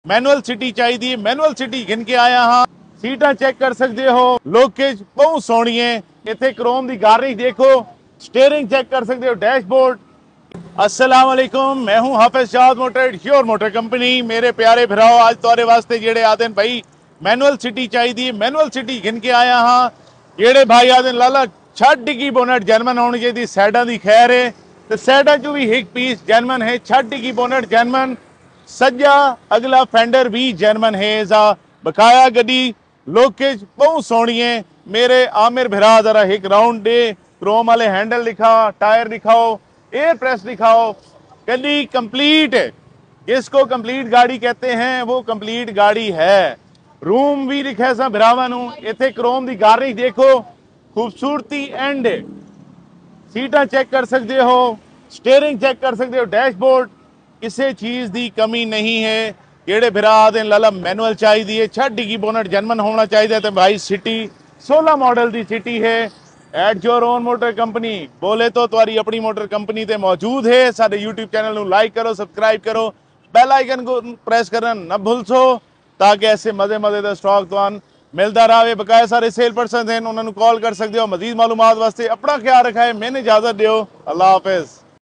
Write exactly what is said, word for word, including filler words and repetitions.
Manual City चाहिए, manual City गिन के आया हाँ। सीटा चेक कर सकते हो, लोकेज बहुत सोहनी है। इतने क्रोम की गार्निश देखो, स्टीयरिंग चेक कर सकते हो, डैशबोर्ड। अस्सलाम वालेकुम, मैं हूं हाफिज शाद मोटर, श्योर मोटर कंपनी। मेरे प्यारे भराओ, आज तुहाडे वास्ते जेड़े आते हैं भाई मैनुअल सिटी चाहिए, मैनुअल सिटी गिन के आया हाँ। जेड़े भाई आते लाला छत डिगी बोनट जर्मन होनी चाहिए, सैडा की खैर है तो सैडा चो भी एक पीस जर्मन है। छत डिगी बोनट जर्मन, सज्जा अगला फेंडर भी जर्मन है। जा बकाया गड्डी, लोकेज बहुत सोहनी है। मेरे आमिर भरा जरा एक राउंड दे, क्रोम वाले हैंडल दिखा, टायर दिखाओ, एयर प्रेस दिखाओ। गड्डी कंप्लीट है, जिसको कंप्लीट गाड़ी कहते हैं वो कंप्लीट गाड़ी है। रूम भी दिखा सा भरावां नूं, इत्थे क्रोम की गार्निश देखो, खूबसूरती एंड है। सीटा चेक कर सकते हो, स्टीयरिंग चेक कर सकते हो, डैशबोर्ड, किसी चीज़ की कमी नहीं है। जेड़े भरा आते लाला मैनुअल चाहिए, छत डिगी बोनट जर्मन होना चाहिए तो भाई सिटी सोलह मॉडल की सिटी है। At your own motor company बोले तो तुम्हारी अपनी मोटर कंपनी ते मौजूद है। साडे यूट्यूब चैनल नूं लाइक करो, सबसक्राइब करो, बेल आइकन को प्रेस करना न भूलसो, ताकि ऐसे मजे मजे का स्टॉक तुहानू मिलता रहे। बकाया सारे सेल पर्सन हैं, उन्होंने कॉल कर सकते हो मजीद मालूमात वास्ते। अपना ख्याल रखा है, मैंने इजाजत दो। अल्लाह हाफिज।